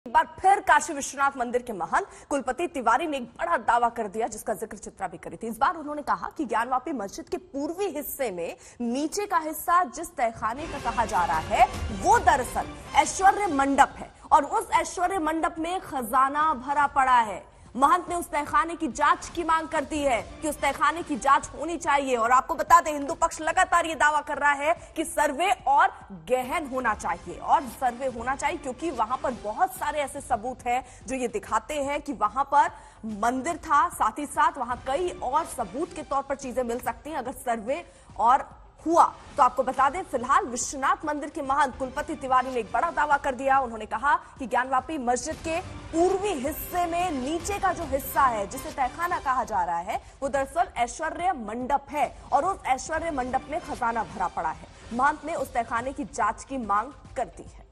एक बार फिर काशी विश्वनाथ मंदिर के महंत कुलपति तिवारी ने एक बड़ा दावा कर दिया, जिसका जिक्र चित्रा भी करी थी। इस बार उन्होंने कहा कि ज्ञानवापी मस्जिद के पूर्वी हिस्से में नीचे का हिस्सा जिस तहखाने का कहा जा रहा है वो दरअसल ऐश्वर्य मंडप है और उस ऐश्वर्य मंडप में खजाना भरा पड़ा है। महंत ने उस तहखाने की जांच की मांग कर दी है कि उस तहखाने की जांच होनी चाहिए। और आपको बता दें, हिंदू पक्ष लगातार ये दावा कर रहा है कि सर्वे और गहन होना चाहिए और सर्वे होना चाहिए, क्योंकि वहां पर बहुत सारे ऐसे सबूत हैं जो ये दिखाते हैं कि वहां पर मंदिर था, साथ ही साथ वहां कई और सबूत के तौर पर चीजें मिल सकती हैं अगर सर्वे और हुआ। तो आपको बता दें, फिलहाल विश्वनाथ मंदिर के महंत कुलपति तिवारी ने एक बड़ा दावा कर दिया। उन्होंने कहा कि ज्ञानवापी मस्जिद के पूर्वी हिस्से में नीचे का जो हिस्सा है जिसे तहखाना कहा जा रहा है वो दरअसल ऐश्वर्य मंडप है और उस ऐश्वर्य मंडप में खजाना भरा पड़ा है। महंत ने उस तहखाने की जांच की मांग कर दी है।